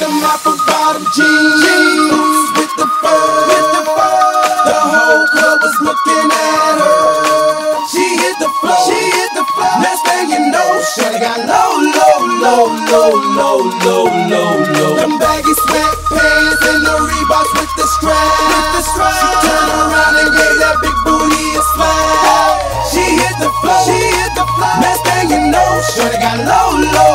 them apple bottom jeans with the fur. The whole club was looking at her. She hit the floor. Next thing you know, shorty got low. Them baggy sweatpants and the Reeboks with the strap. She turned around and gave that big booty a slap. She hit the floor. Next thing you know, shorty got low.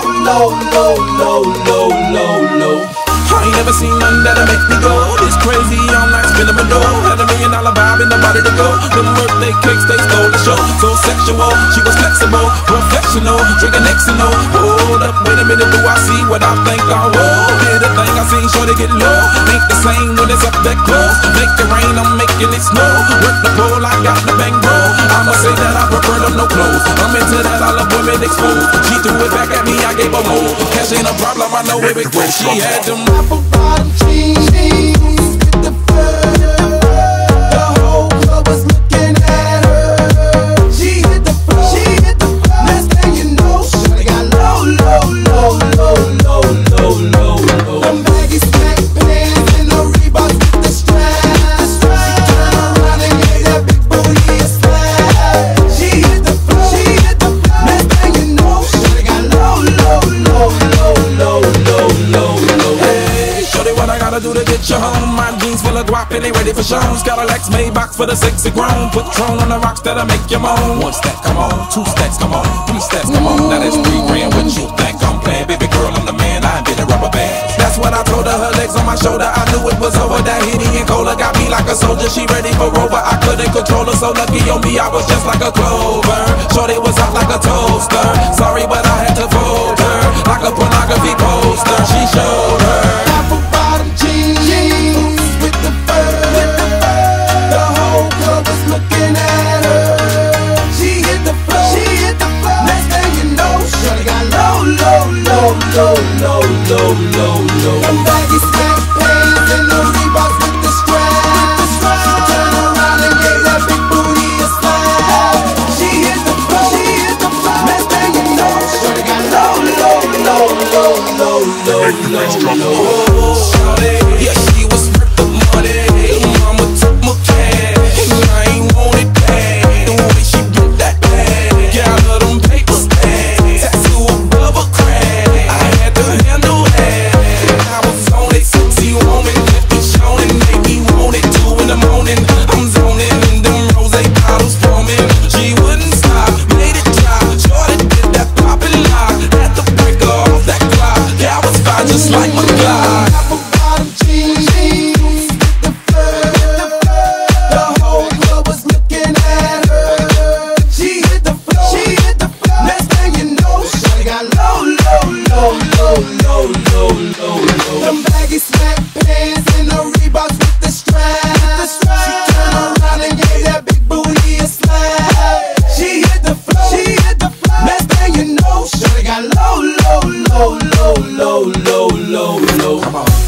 I ain't never seen nothing that'll make me go this crazy all night, spinning my dough. Had $1 million vibe and nobody to go. Them birthday cakes, they stole the show. So sexual, she was flexible, professional, drinking Xano. Hold up, wait a minute, do I see what I think I will? Did a thing I seen, sure to get low. Ain't the same when it's up that close. Make it rain, I'm making it snow. Work the pole, I got the bang roll. I'ma say that I prefer them no clothes. I'm into that, I love women exposed. She threw it back at me, I gave her more. Cash ain't a problem, I know it was she had them apple bottom jeans with the fur. The whole club was looking at her. She hit the floor. Next thing you know, shorty got low. Them baggy sweatpants and the Reeboks with the strap. She turned around and gave that big booty a slap. She hit the floor. Next thing you know, shorty got low. Shorty, what I gotta do to get you home? My jeans full of guap and they ready for shows. Cadillacs, Maybachs for the sexy grown. Patron on the rocks that'll make you moan. 1 stack, come on. 2 stacks, come on. 3 stacks, come on. Now that's 3 grand. What you think I'm playing? Baby girl, I'm the man. I ain't been a rubber band. That's what I told her. Her legs on my shoulder. I knew it was over. That Henny and Cola got me like a soldier. She ready for Rover. I couldn't control her. So lucky on me, I was just like a clover. Shorty was hot like a toaster. Sorry, but I had to fold her like a pornography poster. She showed her apple bottom jeans with the fur. The whole club was looking at her. She hit the floor. Next thing you know, shorty got low. Them baggy sweatpants and the Reeboks with the strap. Turn around and gave that big booty a slap. She hit the floor. Next thing you know, shorty got low. Shorty, yeah, she was worth the money. Mama took my cash, and I ain't want it back. The way she broke that bag, got her them paper stacks, tattoo above her crack. I had to handle that. I was on it, sexy woman, left me shown and made me want it. 2 in the morning, I'm zoning in them rose bottles foaming. She wouldn't stop, made it drop. Shorty did that poppin' lock, had to break her off that clock. Yeah, I was fine just like my God. Apple bottom jeans with the fur. The whole club was looking at her. She hit the floor. Next thing you know, shorty got low. Them baggy sweatpants and the Reeboks with the strap. She turned around and gave that big booty a slap. She hit the floor. Next thing you know, shorty got low. Come on.